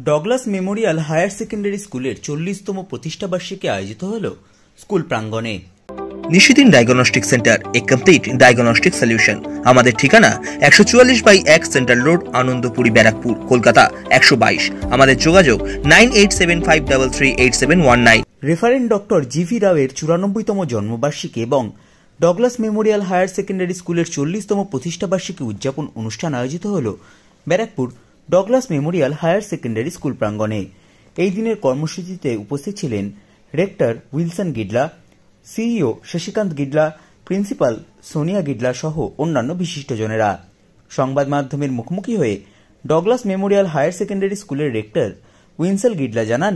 Douglas memorial higher secondary স্কুলের 40তম প্রতিষ্ঠাবার্ষিকী আয়োজিত হল স্কুল প্রাঙ্গণে। Nishidin diagnostic centre, a complete diagnostic solution. আমাদের ঠিকানা 144/1 সেন্ট্রাল রোড, আনন্দপুরি, ব্যারাকপুর, কলকাতা 122। আমাদের যোগাযোগ 9875338719। Referent doctor জি.ভি. রাওয়ের 94তম জন্মবার্ষিকী এবং ডগলাস মেমোরিয়াল হায়ার সেকেন্ডারি স্কুলের 40তম প্রতিষ্ঠাবার্ষিকী উদযাপন অনুষ্ঠান আয়োজিত হল Barrackpore Douglas memorial higher secondary school প্রাঙ্গণে। এই দিনের কর্মসূচিতে উপস্থিত ছিলেন rector Wilson Gidla, CEO Shashikant Gidla, principal Sonia Gidla সহ অন্যান্য বিশিষ্টজনেরা। সংবাদ মাধ্যমের মুখোমুখি হয়ে ডগলাস মেমোরিয়াল হায়ার সেকেন্ডারি স্কুলের রেক্টর উইলসন গিডলা জানান,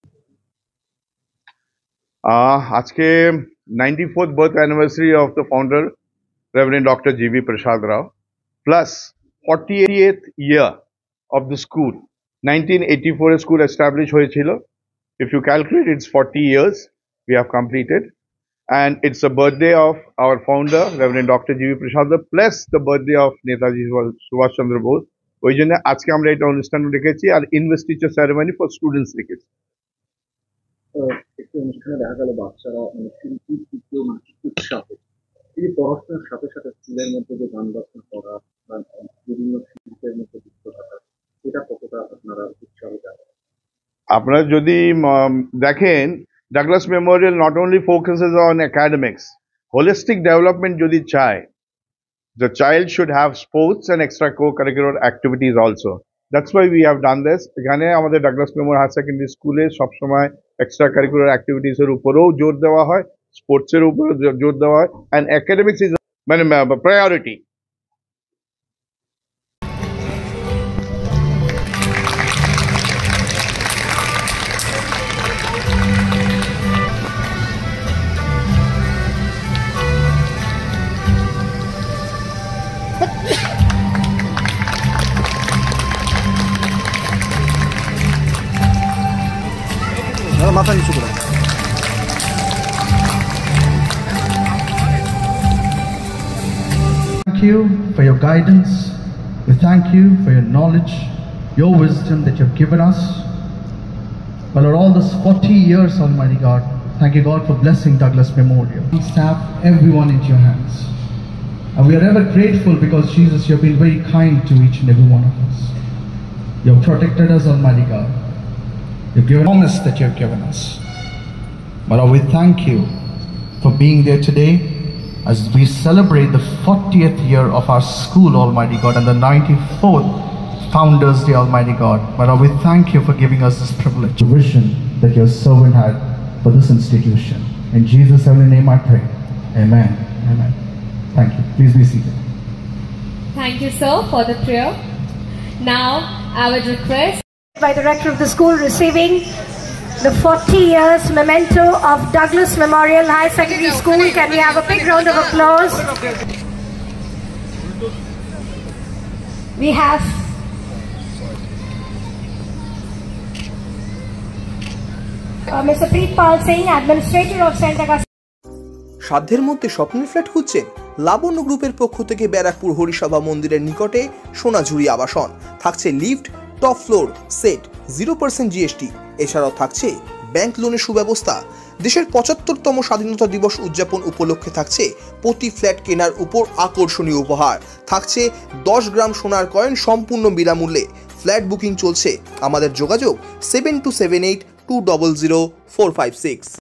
আজকে 94th birth anniversary of the founder Reverend Dr. G.V. Prasad Rao plus 48th year of the school. 1984 school established হয়েছিল. If you calculate, it's 40 years we have completed, and it's the birthday of our founder Reverend Dr. G.V. Prasad Rao plus the birthday of Netaji Subhash Chandra Bose. ওই জন্য আজকে আমরা এটা অনুষ্ঠান রেখেছি আর investiture ceremony for students রেখেছি। একটি অনুষ্ঠানে দেখা গেল বাচ্চারা উৎসাহ, এই পড়াশোনার সাথে সাথে স্কুলের মধ্যে যে গান বাজনা করা বা বিভিন্ন শিল্পের মধ্যে যুক্ত থাকা, এটা কতটা আপনারা উৎসাহ দেন? আপনারা যদি দেখেন, Douglas memorial not only focuses on academics, holistic development যদি চায়, the child should have sports and extra co-curricular activities also. That's why we have done this. এখানে আমাদের ডাগলাস মেমোরিয়াল হায়ার সেকেন্ডারি স্কুলে সবসময় এক্সট্রা কারিকুলার অ্যাক্টিভিটিস এর উপরেও জোর দেওয়া হয়, স্পোর্টস এর উপরে জোর দেওয়া হয়, and academics is মানে priority. Thank you for your guidance. We thank you for your knowledge, your wisdom that you have given us. But Lord, all this 40 years, Almighty God, thank you, God, for blessing Douglas Memorial. Staff, everyone into your hands. And we are ever grateful because, Jesus, you have been very kind to each and every one of us. You have protected us, Almighty God. You have given promise that you have given us. But Lord, we thank you for being there today as we celebrate the 40th year of our school, Almighty God, and the 94th Founders Day, Almighty God. But Lord, we thank you for giving us this privilege, the vision that your servant had for this institution. In Jesus' heavenly name I pray. Amen. Amen. Thank you. Please be seated. Thank you, sir, for the prayer. Now, I would request by the rector of the school receiving the 40 years memento of Douglas Memorial High Secondary School. Can we have a big round of applause? We have Mr. Preetpal Singh, Administrator of St. Augustine. সাধ্যের মধ্যে স্বপ্নের flat খুঁজছেন? লাবণ্য গ্রুপের পক্ষ থেকে ব্যারাকপুর হরিসভা মন্দিরের নিকটে সোনাঝুরি আবাসন। থাকছে lift, top floor, set, 0% GST। এছাড়াও থাকছে ব্যাংক লোনের সুব্যবস্থা। দেশের 75তম স্বাধীনতা দিবস উদযাপন উপলক্ষে থাকছে প্রতি ফ্ল্যাট কেনার উপর আকর্ষণীয় উপহার। থাকছে 10 গ্রাম সোনার কয়েন সম্পূর্ণ বিনামূল্যে। ফ্ল্যাট বুকিং চলছে। আমাদের যোগাযোগ 7278200456।